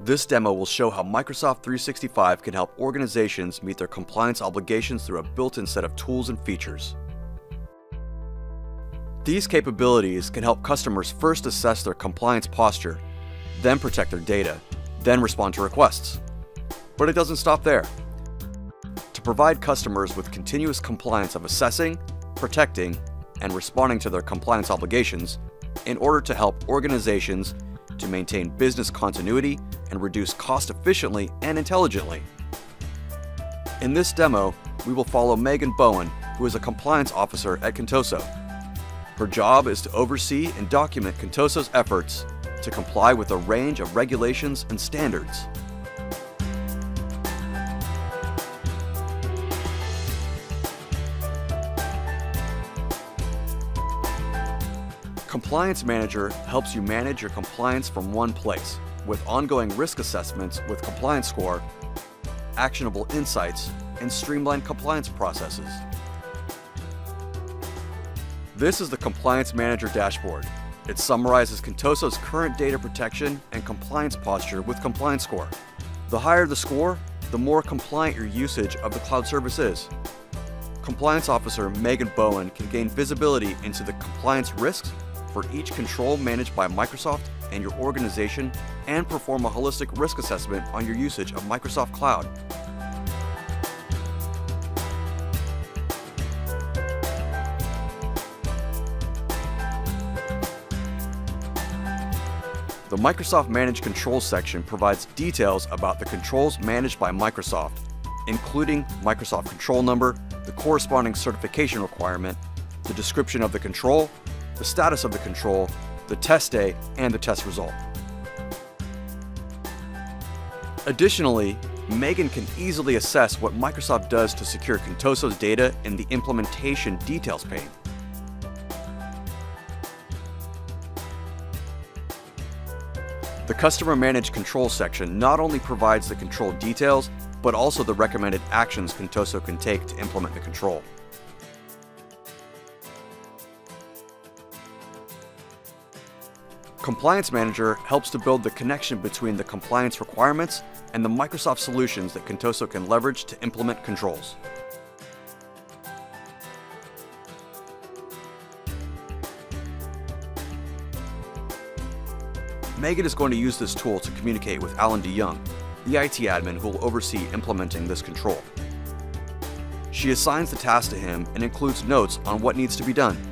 This demo will show how Microsoft 365 can help organizations meet their compliance obligations through a built-in set of tools and features. These capabilities can help customers first assess their compliance posture, then protect their data, then respond to requests. But it doesn't stop there. To provide customers with continuous compliance of assessing, protecting, and responding to their compliance obligations, in order to help organizations to maintain business continuity and reduce cost efficiently and intelligently. In this demo, we will follow Meghan Bowen, who is a compliance officer at Contoso. Her job is to oversee and document Contoso's efforts to comply with a range of regulations and standards. Compliance Manager helps you manage your compliance from one place, with ongoing risk assessments with Compliance Score, actionable insights, and streamlined compliance processes. This is the Compliance Manager dashboard. It summarizes Contoso's current data protection and compliance posture with Compliance Score. The higher the score, the more compliant your usage of the cloud service is. Compliance Officer Meghan Bowen can gain visibility into the compliance risks for each control managed by Microsoft and your organization, and perform a holistic risk assessment on your usage of Microsoft Cloud. The Microsoft Managed Controls section provides details about the controls managed by Microsoft, including Microsoft Control Number, the corresponding certification requirement, the description of the control, the status of the control, the test day, and the test result. Additionally, Meghan can easily assess what Microsoft does to secure Contoso's data in the Implementation Details pane. The Customer Managed Controls section not only provides the control details, but also the recommended actions Contoso can take to implement the control. Compliance Manager helps to build the connection between the compliance requirements and the Microsoft solutions that Contoso can leverage to implement controls. Meghan is going to use this tool to communicate with Alan DeYoung, the IT admin who will oversee implementing this control. She assigns the task to him and includes notes on what needs to be done.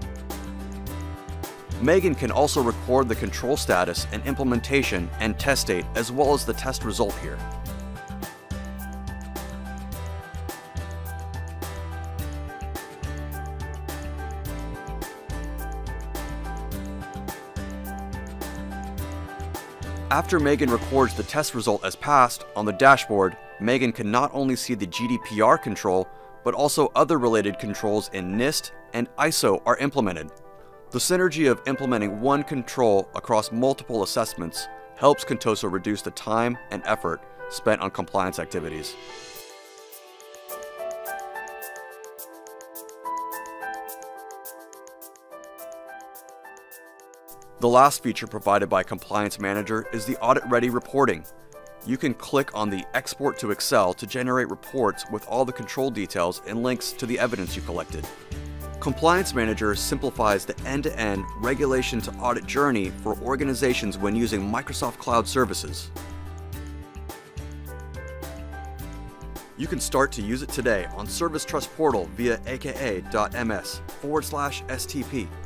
Meghan can also record the control status and implementation and test date, as well as the test result here. After Meghan records the test result as passed on the dashboard, Meghan can not only see the GDPR control, but also other related controls in NIST and ISO are implemented. The synergy of implementing one control across multiple assessments helps Contoso reduce the time and effort spent on compliance activities. The last feature provided by Compliance Manager is the audit-ready reporting. You can click on the Export to Excel to generate reports with all the control details and links to the evidence you collected. Compliance Manager simplifies the end-to-end regulation to audit journey for organizations when using Microsoft Cloud services. You can start to use it today on Service Trust Portal via aka.ms/STP.